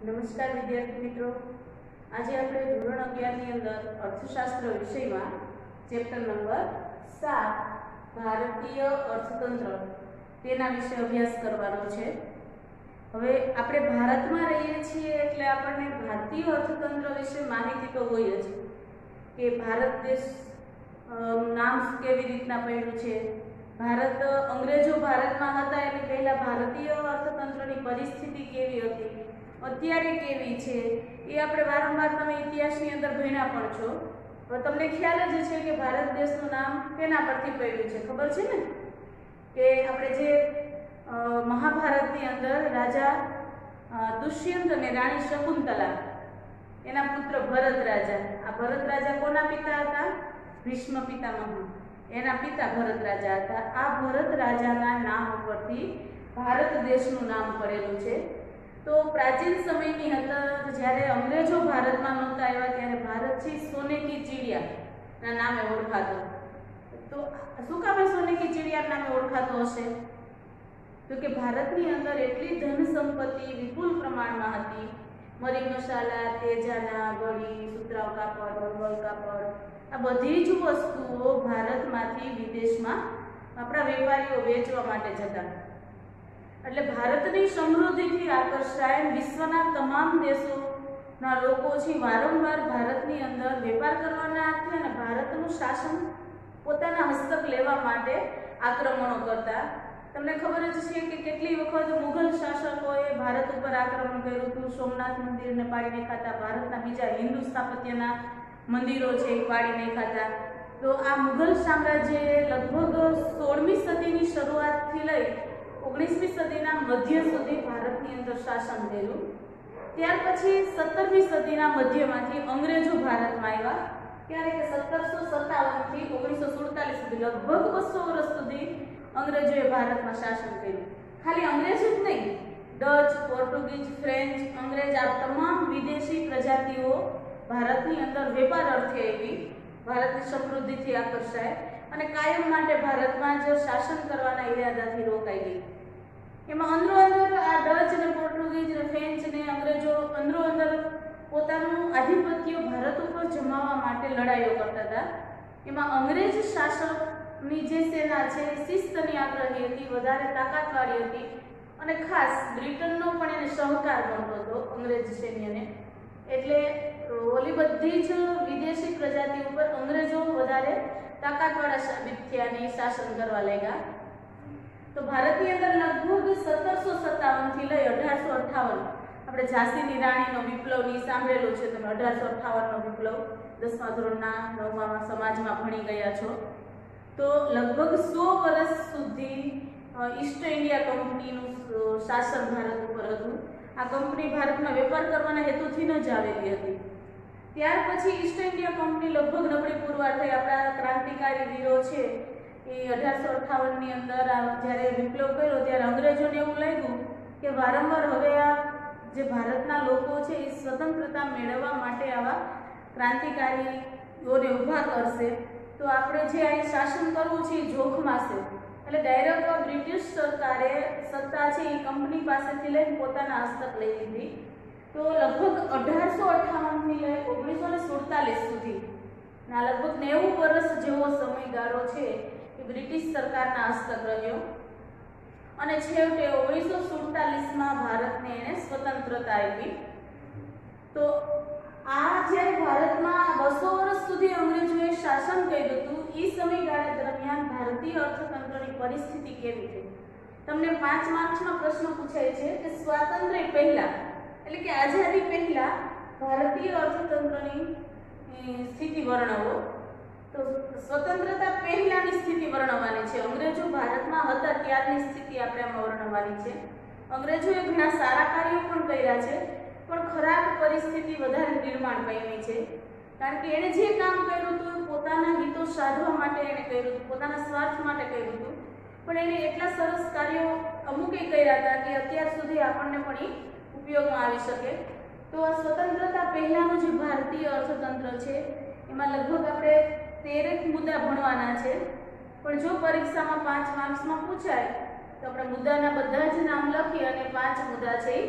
નમસ્કાર વિદ્યાર્થી મિત્રો, આજે આપણે ધોરણ 11 ની અંદર અર્થશાસ્ત્ર વિષયમાં ચેપ્ટર નંબર 7 ભારતીય અર્થતંત્ર તેના વિશે અભ્યાસ કરવાનો છે। હવે આપણે ભારતમાં રહીએ છીએ એટલે આપણને ભારતીય અર્થતંત્ર વિશે માહિતી તો હોય જ કે ભારત દેશ નામ કેવી રીતના પડ્યું છે। ભારત અંગ્રેજો ભારતમાં હતા એટલે પહેલા ભારતીય અર્થતંત્રની પરિસ્થિતિ કેવી હતી, અત્યારે કેવી છે, એ આપણે વારંવાર તમે ઇતિહાસની અંદર ભણ્યા પણ છો। તો તમને ખ્યાલ જ છે કે ભારત દેશનું નામ કેના પરથી પડ્યું છે, ખબર છે ને? કે આપણે જે મહાભારતની અંદર રાજા દુષ્યંત અને રાણી શકુંતલા એના પુત્ર ભરત રાજા, આ ભરત રાજા કોના પિતા હતા? ભીષ્મ પિતામહ, એના પિતા ભરત રાજા હતા। આ ભરત રાજાના નામ ઉપરથી ભારત દેશનું નામ પડેલું છે। તો પ્રાચીન સમયની અંદર જ્યારે અંગ્રેજો ભારતમાં નહોતા આવ્યા ત્યારે ભારત છે સોને કી ચિડિયાના નામે ઓળખાતો। તો શું કામે સોને કી ચિડિયા નામે ઓળખાતો હશે? તો કે ભારતની અંદર એટલી ધન સંપત્તિ વિપુલ પ્રમાણમાં હતી। મરી મસાલા, તેજાના, ગળી, સુતરાઉ કાપડ, વંગલ કાપડ, આ બધી જ વસ્તુઓ ભારતમાંથી વિદેશમાં આપણા વેપારીઓ વેચવા માટે જતા। એટલે ભારતની સમૃદ્ધિથી આકર્ષાય વિશ્વના તમામ દેશોના લોકો છે વારંવાર ભારતની અંદર વેપાર કરવાના હતા અને ભારતનું શાસન પોતાના હસ્તક લેવા માટે આક્રમણો કરતા। તમને ખબર જ છે કે કેટલી વખત મુઘલ શાસકોએ ભારત ઉપર આક્રમણ કર્યું હતું। સોમનાથ મંદિરને પાડી નાખ્યા, ભારતના બીજા હિન્દુ સ્થાપત્યના મંદિરો છે એ પાડી નાખ્યા। તો આ મુઘલ સામ્રાજ્યએ લગભગ 16મી સદીની શરૂઆતથી લઈ 19મી સદીના મધ્ય સુધી ભારતની અંદર શાસન કર્યું। ત્યાર પછી 17મી સદીના મધ્યમાંથી અંગ્રેજો ભારતમાં આવ્યા, ત્યારે કે 1757 થી 1947 સુધી લગભગ 200 વર્ષ સુધી અંગ્રેજોએ ભારતમાં શાસન કર્યું। ખાલી અંગ્રેજ જ નહીં, ડચ, પોર્ટુગીઝ, ફ્રેન્ચ, અંગ્રેજ આ તમામ વિદેશી પ્રજાતિઓ ભારતની અંદર વેપાર અર્થે આવી, ભારતની સમૃદ્ધિથી આકર્ષાય અને કાયમ માટે ભારતમાં જ શાસન કરવાના ઈરાદાથી રોકાઈ ગઈ। એમાં અંદરો અંદર આ ડચ ને પોર્ટુગીઝ ને ફ્રેન્ચ ને અંગ્રેજો અંદરો અંદર પોતાનું આધિપત્ય ભારત ઉપર જમાવવા માટે લડાઈઓ કરતા હતા। એમાં અંગ્રેજ શાસકની જે સેના છે એ શિસ્તની આગ્રહી હતી, વધારે તાકાતવાળી હતી અને ખાસ બ્રિટનનો પણ એને સહકાર મળતો હતો અંગ્રેજ સૈન્યને। એટલે ઓલી બધી જ વિદેશી પ્રજાતિ ઉપર અંગ્રેજો વધારે તાકાતવાળા સાબિત થયા અને શાસન કરવા લાગ્યા। તો ભારતની અંદર લગભગ 1757 થી લઈ 1858 આપણે ઝાંસીની રાણીનો વિપ્લવની સાંભળેલું છે તમે, 1858નો વિપ્લવ 10મા ધોરણના 9મા સમાજમાં ભણી ગયા છો। તો લગભગ 100 વર્ષ સુધી ઈસ્ટ ઇન્ડિયા કંપનીનું શાસન ભારત ઉપર હતું। આ કંપની ભારતમાં વેપાર કરવાના હેતુથી ન જ આવેલી હતી। ત્યાર પછી ઈસ્ટ ઇન્ડિયા કંપની લગભગ નબળી પુરવાર થઈ। આપણા ક્રાંતિકારી વીરો છે એ 1858ની અંદર જ્યારે વિપ્લવ કર્યો ત્યારે અંગ્રેજોને એવું લાગ્યું કે વારંવાર હવે આ જે ભારતના લોકો છે એ સ્વતંત્રતા મેળવવા માટે આવા ક્રાંતિકારીઓને ઊભા કરશે, તો આપણે જે અહીં શાસન કરવું છે એ જોખમાં છે। એટલે ડાયરેક્ટ બ્રિટિશ સરકારે સત્તા છે એ કંપની પાસેથી લઈને પોતાના હસ્તક લઈ લીધી। તો લગભગ 1858 થી લઈ 1947 સુધી ના લગભગ 90 વર્ષ જેવો સમયગાળો છે એ બ્રિટિશ સરકારના હસ્તક રહ્યો અને છેવટે 1947માં ભારતને એને સ્વતંત્રતા આપી। તો આ જ્યારે ભારતમાં 200 વર્ષ સુધી અંગ્રેજોએ શાસન કર્યું હતું એ સમયગાળા દરમિયાન ભારતીય અર્થતંત્રની પરિસ્થિતિ કેવી થઈ? તમને 5 માર્ક્સનો પ્રશ્ન પૂછાય છે કે સ્વાતંત્ર્ય પહેલા એટલે કે આઝાદી પહેલા ભારતીય અર્થતંત્રની સ્થિતિ વર્ણવો। તો સ્વતંત્રતા પહેલાની સ્થિતિ વર્ણવવાની છે, અંગ્રેજો ભારતમાં હતા ત્યારની સ્થિતિ આપણે આમાં વર્ણવવાની છે। અંગ્રેજોએ ઘણા સારા કાર્યો પણ કર્યા છે, પણ ખરાબ પરિસ્થિતિ વધારે નિર્માણ પામી છે, કારણ કે એણે જે કામ કર્યું હતું પોતાના હિતો સાધવા માટે એણે કર્યું હતું, પોતાના સ્વાર્થ માટે કર્યું હતું, પણ એણે એટલા સરસ કાર્યો અમુકે કર્યા હતા કે અત્યાર સુધી આપણને પણ એ ઉપયોગમાં આવી શકે। તો આ સ્વતંત્રતા પહેલાનું જે ભારતીય અર્થતંત્ર છે એમાં લગભગ આપણે 13 મુદ્દા ભણવાના છે, પણ જો પરીક્ષામાં 5 માર્ક્સમાં પૂછાય તો આપણે મુદ્દાના બધા જ નામ લખી અને 5 મુદ્દા છે એ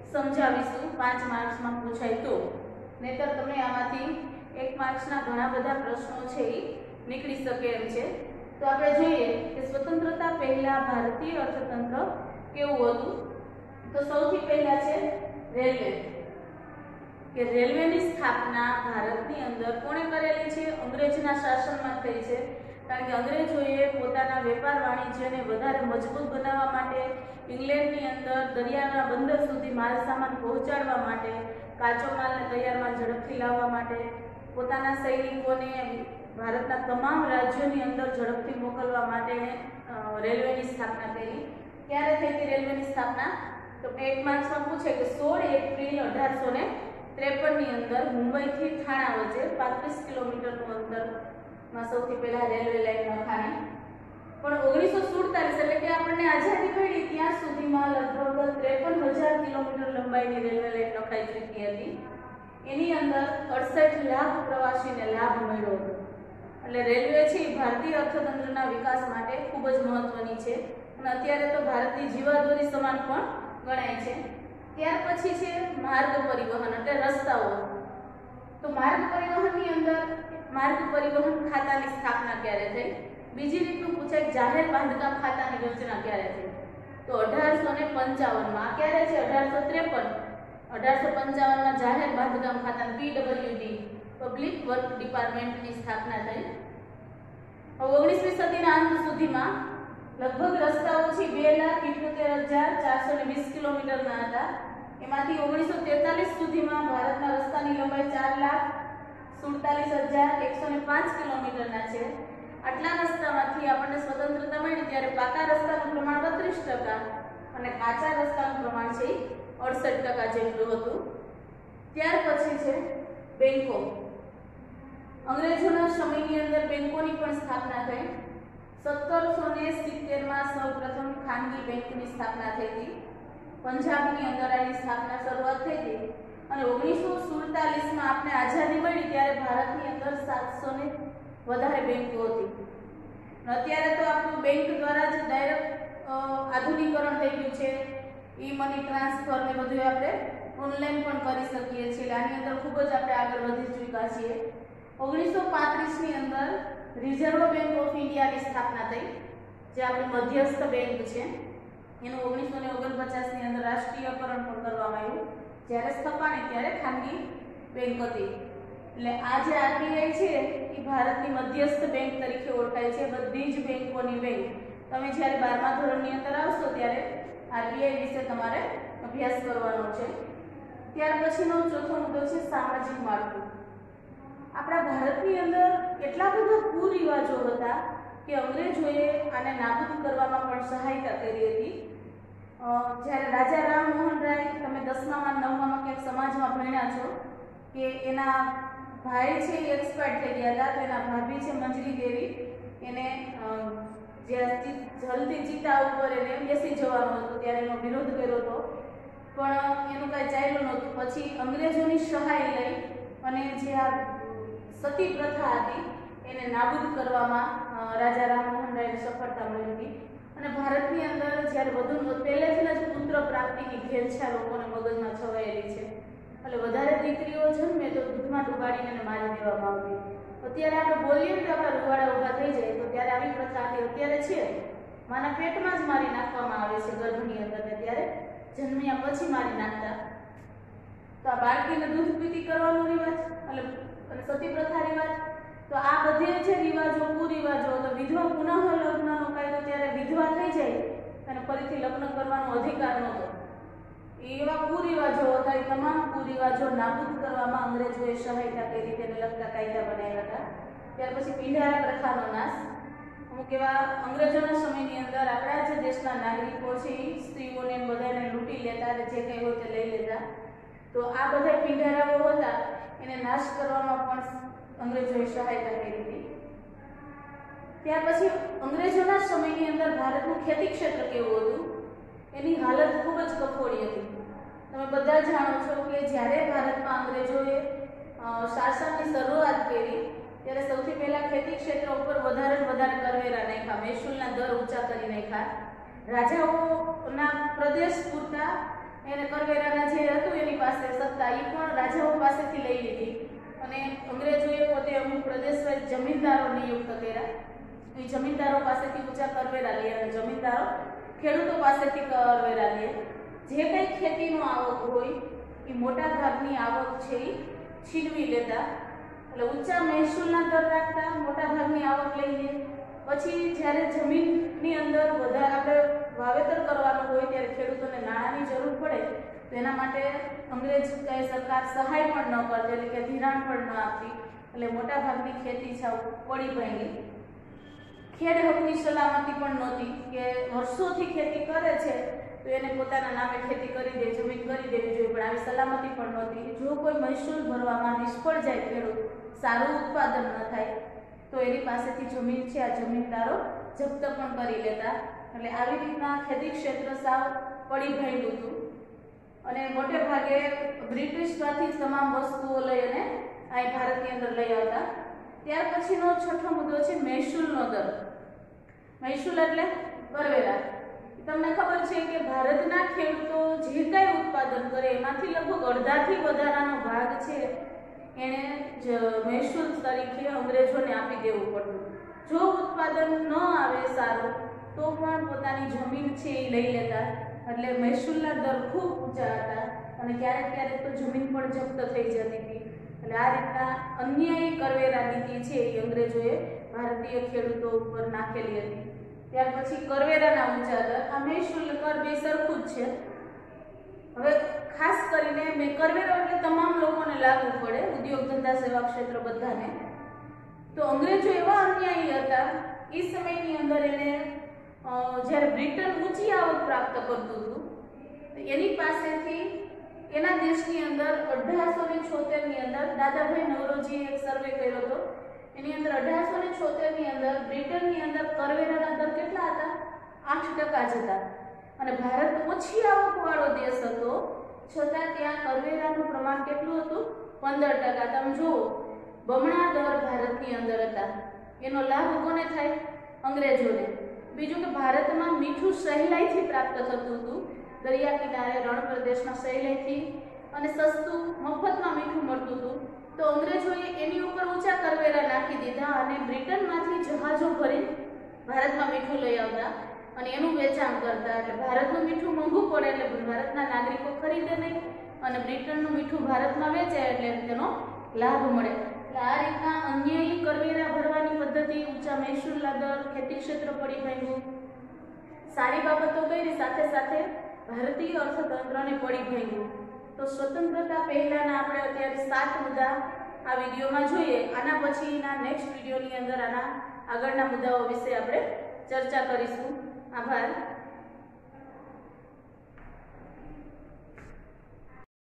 સમજાવીશું 5 માર્ક્સમાં પૂછાય તો, નહીતર તમને આમાંથી 1 માર્ક્સના ઘણા બધા પ્રશ્નો છે એ નીકળી શકે એમ છે. તો આપણે જોઈએ કે સ્વતંત્રતા પહેલા ભારતીય અર્થતંત્ર કેવું હતું. તો સૌથી પહેલા છે રેલવે, કે રેલવેની સ્થાપના ભારતની અંદર કોણે કરેલી છે? અંગ્રેજના શાસનમાં થઈ છે. કારણ કે અંગ્રેજોએ પોતાના વેપાર વાણિજ્યને વધારે મજબૂત બનાવવા માટે, ઇંગ્લેન્ડની અંદર દરિયાના બંદર સુધી માલ સામાન પહોંચાડવા માટે, કાચો માલ અને તૈયાર માલ ઝડપથી લાવવા માટે, પોતાના સૈનિકોને ભારતના તમામ રાજ્યોની અંદર ઝડપથી મોકલવા માટે રેલવેની સ્થાપના કરી. ક્યારે થઈ હતી રેલવેની સ્થાપના? તો 1 માર્ક્સમાં પૂછે કે 16 એપ્રિલ 1853 ની અંદર મુંબઈથી થાણા વચ્ચે 35 કિલોમીટરનું અંતરમાં સૌથી પહેલા રેલવે લાઈન નખાણી. પણ 1947 એટલે કે આપણને આઝાદી મળી ત્યાં સુધીમાં લગભગ 53,000 કિલોમીટર લંબાઈની રેલવે લાઈન નખાઈ ચૂકી હતી. એની અંદર 68 લાખ પ્રવાસીને લાભ મળ્યો હતો. એટલે રેલવે છે ભારતીય અર્થતંત્રના વિકાસ માટે ખૂબ જ મહત્વની છે અને અત્યારે તો ભારતની જીવાદોરી સમાન પણ ગણાય છે. ત્યાર પછી છે માર્ગ પરિવહન એટલે રસ્તાઓ. તો માર્ગ પરિવહનની અંદર માર્ગ પરિવહન ખાતાની સ્થાપના ક્યારે થઈ? બીજી રીતનું પૂછાય જાહેર બાંધકામ ખાતાની રચના ક્યારે થઈ? તો 1855માં. ક્યારે છે? 1853 જાહેર બાંધકામ ખાતા PWD પબ્લિક વર્ક ડિપાર્ટમેન્ટની સ્થાપના થઈ. 19મી સદીના અંત સુધીમાં લગભગ રસ્તાઓ છે 2,78,420 કિલોમીટરના હતા. એમાંથી 1943 સુધીમાં ભારતના રસ્તાની લંબાઈ 4,47,105 કિલોમીટરના છે. આટલા રસ્તામાંથી આપણને સ્વતંત્રતા મળી ત્યારે પાકા રસ્તાનું પ્રમાણ 32% અને કાચા રસ્તાનું પ્રમાણ છે 68% જેટલું હતું. ત્યાર પછી છે બેંકો. અંગ્રેજોના સમયની અંદર બેંકોની પણ સ્થાપના થઈ. 1770માં સૌપ્રથમ ખાનગી બેંકની સ્થાપના થઈ હતી. પંજાબની અંદર આની સ્થાપના શરૂઆત થઈ હતી અને 1947માં આપણે આઝાદી મળી ત્યારે ભારતની અંદર 700 ને વધારે બેંકો હતી. અત્યારે તો આપણું બેંક દ્વારા જ ડાયરેક્ટ આધુનિકરણ થઈ ગયું છે. ઈ મની ટ્રાન્સફર ને બધું આપણે ઓનલાઈન પણ કરી શકીએ છીએ. આની અંદર ખૂબ જ આપણે આગળ વધી ચૂક્યા છીએ. 1935ની અંદર રિઝર્વ બેંક ઓફ ઇન્ડિયાની સ્થાપના થઈ, જે આપણી મધ્યસ્થ બેંક છે. એનું 1949ની અંદર રાષ્ટ્રીયકરણ પણ કરવામાં આવ્યું. જ્યારે સ્થપાણી ત્યારે ખાનગી બેંક હતી. એટલે આ જે આરબીઆઈ છે એ ભારતની મધ્યસ્થ બેંક તરીકે ઓળખાય છે. બધી જ બેંકોની બેંક. તમે જ્યારે 12મા ધોરણની અંદર આવશો ત્યારે આરબીઆઈ વિશે તમારે અભ્યાસ કરવાનો છે. ત્યાર પછીનો ચોથો મુદ્દો છે સામાજિક માળખું. આપણા ભારતની અંદર એટલા બધા કુરિવાજો હતા કે અંગ્રેજોએ આને નાબૂદ કરવામાં પણ સહાયતા કરી હતી. જ્યારે રાજા રામમોહન રાય, તમે 10મામાં 9મામાં ક્યાંક સમાજમાં ભણ્યા છો કે એના ભાઈ છે એ એક્સપાયર્ડ થઈ ગયા હતા. તો એના ભાભી છે મંજરી દેવી, એને જે જલ્દી ચિતા ઉપર એને બેસી જવાનું હતું ત્યારે એનો વિરોધ કર્યો હતો, પણ એનું કાંઈ ચાલ્યું નહોતું. પછી અંગ્રેજોની સહાય લઈ અને જે આ સતી પ્રથા હતી એને નાબૂદ કરવામાં રાજા રામમોહન રાયને સફળતા મળી હતી. અને ભારતની અંદર જ્યારે વધુ પહેલેથી જ પુત્ર પ્રાપ્તિની ઘેલછા લોકોને મગજમાં છવાયેલી છે. એટલે વધારે દીકરીઓ જન્મે તો દૂધમાં ડુબાડીને એને મારી દેવામાં આવતી. અત્યારે આપણે બોલીએ તો આપણા રૂવાડા ઊભા થઈ જાય, તો ત્યારે આવી પ્રથા હતી. અત્યારે છે માના પેટમાં જ મારી નાખવામાં આવે છે ગર્ભની અંદર, ને ત્યારે જન્મ્યા પછી મારી નાખતા. તો આ બાળકીને દૂધ પીતી કરવાનો રિવાજ અને સતી પ્રથા રિવાજ. તો આ બધે જે રિવાજો કુરિવાજો, તો વિધવા પુનઃ લગ્નનો કાયદો ત્યારે વિધવા થઈ જાય અને ફરીથી લગ્ન કરવાનો અધિકાર નહોતો. એવા કુરિવાજો હતા. એ તમામ કુરિવાજો નાબૂદ કરવામાં અંગ્રેજોએ સહાયતા કરી, તેને લગતા કાયદા બનાવ્યા હતા. ત્યાર પછી પિંડારા પ્રથાનો નાશ. અમુક એવા અંગ્રેજોના સમયની અંદર આપણા જે દેશના નાગરિકો છે એ સ્ત્રીઓને બધાને લૂંટી લેતા અને જે કંઈ હોય તે લઈ લેતા. તો આ બધા પિંડારાઓ હતા એને નાશ કરવામાં પણ અંગ્રેજોએ સહાયતા કરી હતી. ત્યાર પછી અંગ્રેજોના સમયની અંદર ભારતનું ખેતી ક્ષેત્ર કેવું હતું, એની હાલત ખૂબ જ કફોડી હતી. તમે બધા જાણો છો કે જ્યારે ભારતમાં અંગ્રેજોએ શાસનની શરૂઆત કરી ત્યારે સૌથી પહેલા ખેતી ક્ષેત્ર ઉપર વધારે કરવેરા નાખ્યા, મહેસૂલના દર ઊંચા કરી નાખ્યા. રાજાઓના પ્રદેશ પૂરતા એને કરવેરાના જે હતું એની પાસે સત્તા એ પણ રાજાઓ પાસેથી લઈ લીધી અને અંગ્રેજોએ પોતે અમુક પ્રદેશવાઇઝ જમીનદારો નિયુક્ત કર્યા. એ જમીનદારો પાસેથી ઊંચા કરવેરા લે અને જમીનદારો ખેડૂતો પાસેથી કરવેરા લે. જે કંઈ ખેતીનો આવક હોય એ મોટા ભાગની આવક છે એ છીનવી લેતા, એટલે ઊંચા મહેસૂલના દર રાખતા, મોટા ભાગની આવક લઈને પછી જ્યારે જમીનની અંદર વધારે આપણે વાવેતર કરવાનું હોય ત્યારે ખેડૂતોને નાણાંની જરૂર પડે તો એના માટે અંગ્રેજ કઈ સરકાર સહાય પણ ન કરતી, એટલે કે ધિરાણ પણ ન આપતી, એટલે મોટા ભાગની ખેતી છાવ પડી ભાંગી. ખેડ હકની સલામતી પણ નહોતી કે વર્ષોથી ખેતી કરે છે તો એને પોતાના નામે ખેતી કરી દે, જમીન કરી દેવી જોઈએ, પણ આવી સલામતી પણ નહોતી. જો કોઈ મહેસૂલ ભરવામાં નિષ્ફળ જાય ખેડૂત, સારું ઉત્પાદન ન થાય તો એની પાસેથી જમીન છે આ જમીનદારો જપ્ત પણ કરી લેતા. એટલે આવી રીતના ખેતી ક્ષેત્ર સાવ પડી ભાંગ્યું હતું અને મોટે ભાગે બ્રિટિશમાંથી તમામ વસ્તુઓ લઈ અને અહીં ભારતની અંદર લઈ આવતા. ત્યાર પછીનો છઠ્ઠો મુદ્દો છે મહેસૂલનો દર. મહેસૂલ એટલે કરવેરા. તમને ખબર છે કે ભારતના ખેડૂતો જે કાંઈ ઉત્પાદન કરે એમાંથી લગભગ અડધાથી વધારાનો ભાગ છે એને મહેસૂલ તરીકે અંગ્રેજોને આપી દેવું પડતું. જો ઉત્પાદન ન આવે સારું તો પણ પોતાની જમીન છે એ લઈ લેતા, એટલે મહેસૂલના દર ખૂબ ઊંચા હતા અને ક્યારેક ક્યારેક તો જમીન પણ જપ્ત થઈ જતી હતી. એટલે આ રીતના અન્યાયી કરવેરા નીતિ છે એ અંગ્રેજોએ ભારતીય ખેડૂતો ઉપર નાખેલી હતી. ત્યાર પછી કરવેરાના ઊંચા દર. આ મહેસૂલ કર બે સરખું જ છે. હવે ખાસ કરીને મેં કરવેરો એટલે તમામ લોકોને લાગુ પડે, ઉદ્યોગ ધંધા સેવા ક્ષેત્ર બધાને. તો અંગ્રેજો એવા અન્યાયી હતા એ સમયની અંદર એને જ્યારે બ્રિટન ઊંચી આવક પ્રાપ્ત કરતું હતું એની પાસેથી એના દેશની અંદર 1876ની અંદર દાદાભાઈ નવરોજીએ એક સર્વે કર્યો હતો. એની અંદર 1876ની અંદર બ્રિટનની અંદર કરવેરાના દર કેટલા હતા? 8% જ હતા અને ભારત ઓછી આવકવાળો દેશ હતો છતાં ત્યાં કરવેરાનું પ્રમાણ કેટલું હતું? 15%. તમે જુઓ, બમણા દર ભારતની અંદર હતા. એનો લાભ કોને થાય? અંગ્રેજોને. બીજું કે ભારતમાં મીઠું સહેલાઈથી પ્રાપ્ત થતું હતું, દરિયા કિનારે રણ પ્રદેશમાં સહેલાઈથી અને સસ્તું મફતમાં મીઠું મળતું હતું. તો અંગ્રેજોએ એની ઉપર ઊંચા કરવેરા નાખી દીધા અને બ્રિટનમાંથી જહાજો ભરી ભારતમાં મીઠું લઈ આવતા અને એનું વેચાણ કરતા. એટલે ભારતનું મીઠું મોંઘું પડે એટલે ભારતના નાગરિકો ખરીદે નહીં અને બ્રિટનનું મીઠું ભારતમાં વેચાય એટલે તેનો લાભ મળે. એટલે આ રીતના અન્યાયી કરવેરા ભરવાની પદ્ધતિ, ઊંચા મહેસૂલના દર, ખેતી ક્ષેત્ર પડી ભાંગ્યું. સારી બાબતો કરી સાથે સાથે ભારતીય અર્થતંત્રને પડી ભાંગ્યું. તો સ્વતંત્રતા પહેલાના આપણે અત્યારે 7 મુદ્દા આ વિડીયોમાં જોઈએ. આના પછીના નેક્સ્ટ વિડીયોની અંદર આના આગળના મુદ્દાઓ વિશે આપણે ચર્ચા કરીશું. આભાર.